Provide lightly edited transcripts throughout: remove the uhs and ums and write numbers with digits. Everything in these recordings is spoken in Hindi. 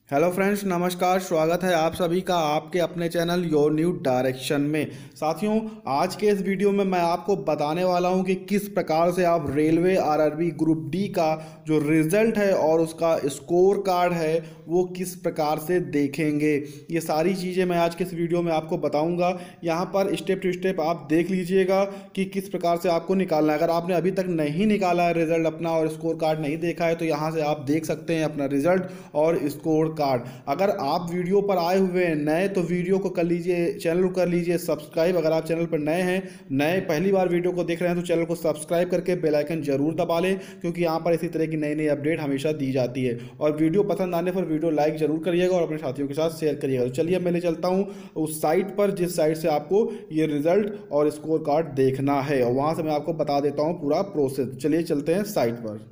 हेलो फ्रेंड्स, नमस्कार। स्वागत है आप सभी का आपके अपने चैनल योर न्यू डायरेक्शन में। साथियों, आज के इस वीडियो में मैं आपको बताने वाला हूं कि किस प्रकार से आप रेलवे आरआरबी ग्रुप डी का जो रिजल्ट है और उसका स्कोर कार्ड है वो किस प्रकार से देखेंगे। ये सारी चीज़ें मैं आज के इस वीडियो में आपको बताऊंगा। यहाँ पर स्टेप टू स्टेप आप देख लीजिएगा कि किस प्रकार से आपको निकालना है। अगर आपने अभी तक नहीं निकाला है रिजल्ट अपना और स्कोर कार्ड नहीं देखा है तो यहाँ से आप देख सकते हैं अपना रिजल्ट और स्कोर कार्ड। अगर आप वीडियो पर आए हुए हैं नए तो वीडियो को कर लीजिए, चैनल को कर लीजिए सब्सक्राइब। अगर आप चैनल पर नए पहली बार वीडियो को देख रहे हैं तो चैनल को सब्सक्राइब करके बेल आइकन जरूर दबा लें, क्योंकि यहाँ पर इसी तरह की नई नई अपडेट हमेशा दी जाती है। और वीडियो पसंद आने पर वीडियो लाइक जरूर करिएगा और अपने साथियों के साथ शेयर करिएगा। तो चलिए मैं ले चलता हूँ उस साइट पर जिस साइट से आपको ये रिजल्ट और स्कोर कार्ड देखना है, और वहाँ से मैं आपको बता देता हूँ पूरा प्रोसेस। चलिए चलते हैं साइट पर।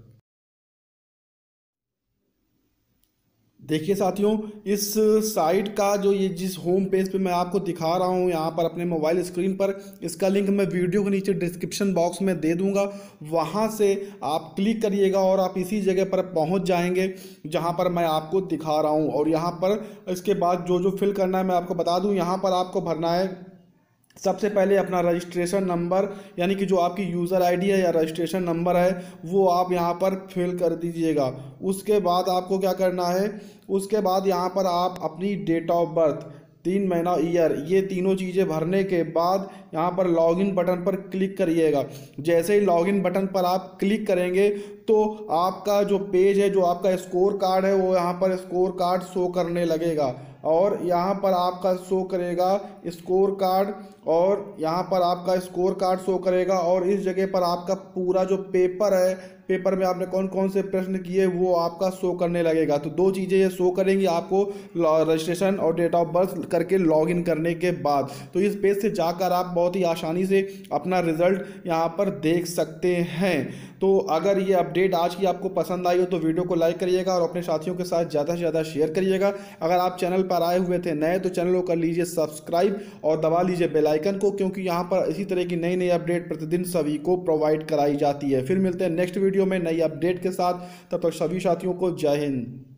देखिए साथियों, इस साइट का जो ये जिस होम पेज पे मैं आपको दिखा रहा हूँ यहाँ पर अपने मोबाइल स्क्रीन पर, इसका लिंक मैं वीडियो के नीचे डिस्क्रिप्शन बॉक्स में दे दूंगा। वहाँ से आप क्लिक करिएगा और आप इसी जगह पर पहुँच जाएंगे जहाँ पर मैं आपको दिखा रहा हूँ। और यहाँ पर इसके बाद जो जो फिल करना है मैं आपको बता दूँ। यहाँ पर आपको भरना है सबसे पहले अपना रजिस्ट्रेशन नंबर, यानी कि जो आपकी यूज़र आईडी है या रजिस्ट्रेशन नंबर है वो आप यहाँ पर फिल कर दीजिएगा। उसके बाद आपको क्या करना है, उसके बाद यहाँ पर आप अपनी डेट ऑफ बर्थ, 3 महीना, ईयर, ये तीनों चीज़ें भरने के बाद यहाँ पर लॉगिन बटन पर क्लिक करिएगा। जैसे ही लॉगिन बटन पर आप क्लिक करेंगे तो आपका जो पेज है, जो आपका स्कोर कार्ड है, वो यहाँ पर स्कोर कार्ड शो करने लगेगा। और यहाँ पर आपका शो करेगा स्कोर कार्ड, और यहाँ पर आपका स्कोर कार्ड शो करेगा। और इस जगह पर आपका पूरा जो पेपर है, पेपर में आपने कौन कौन से प्रश्न किए वो आपका शो करने लगेगा। तो दो चीज़ें ये शो करेंगी आपको रजिस्ट्रेशन और डेट ऑफ बर्थ करके लॉगिन करने के बाद। तो इस पेज से जाकर आप बहुत ही आसानी से अपना रिजल्ट यहाँ पर देख सकते हैं। तो अगर ये अपडेट आज की आपको पसंद आई हो तो वीडियो को लाइक करिएगा और अपने साथियों के साथ ज़्यादा से ज़्यादा शेयर करिएगा। अगर आप चैनल पर आए हुए थे नए तो चैनल को कर लीजिए सब्सक्राइब और दबा लीजिए बेल आइकन को, क्योंकि यहाँ पर इसी तरह की नई नई अपडेट प्रतिदिन सभी को प्रोवाइड कराई जाती है। फिर मिलते हैं नेक्स्ट वीडियो में नई अपडेट के साथ। तब तक सभी साथियों को जय हिंद।